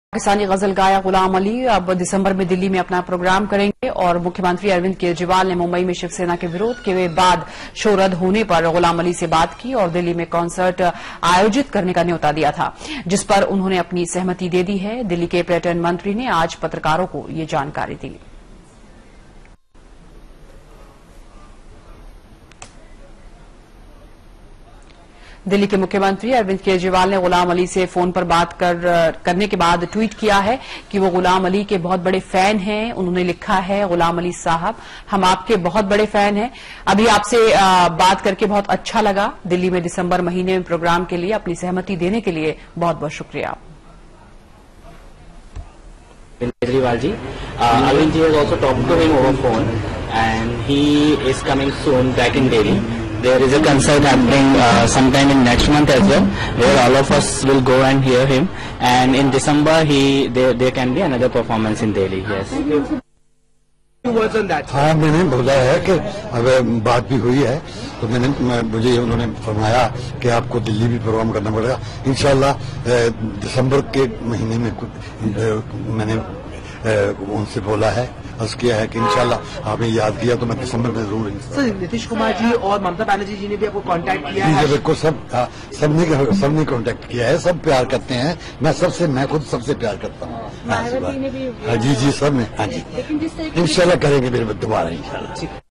पाकिस्तानी गजल गायक गुलाम अली अब दिसंबर में दिल्ली में अपना प्रोग्राम करेंगे और मुख्यमंत्री अरविंद केजरीवाल ने मुंबई में शिवसेना के विरोध के बाद शो रद्द होने पर गुलाम अली से बात की और दिल्ली में कॉन्सर्ट आयोजित करने का न्योता दिया था, जिस पर उन्होंने अपनी सहमति दे दी है। दिल्ली के पर्यटन मंत्री ने आज पत्रकारों को ये जानकारी दी। दिल्ली के मुख्यमंत्री अरविंद केजरीवाल ने गुलाम अली से फोन पर बात करने के बाद ट्वीट किया है कि वो गुलाम अली के बहुत बड़े फैन हैं। उन्होंने लिखा है, गुलाम अली साहब, हम आपके बहुत बड़े फैन हैं। अभी आपसे बात करके बहुत अच्छा लगा। दिल्ली में दिसंबर महीने में प्रोग्राम के लिए अपनी सहमति देने के लिए बहुत बहुत शुक्रिया। Kejriwal ji, Arvind ji has also talked to him over phone, and he is coming soon back in Delhi. There is a concert happening sometime in next month as well, where all of us will go and hear him. And in December, there can be another performance in Delhi. Yes. हाँ, मैंने बोला है कि अब बात भी हुई है, तो मुझे उन्होंने फरमाया कि आपको दिल्ली भी प्रोग्राम करना पड़ेगा। इंशाल्लाह दिसंबर के महीने में मैंने उनसे बोला है, अर्ज किया है कि इंशाल्लाह आपने याद किया तो मैं दिसंबर में जरूर। सर, नीतीश कुमार जी और ममता बनर्जी जी ने भी आपको कांटेक्ट किया है? बिल्कुल, सबने कांटेक्ट किया है, सब प्यार करते हैं। मैं खुद सबसे प्यार करता हूँ। हाँ जी, सब ने। हाँ जी, इंशाल्लाह करेंगे फिर दोबारा इंशाल्लाह।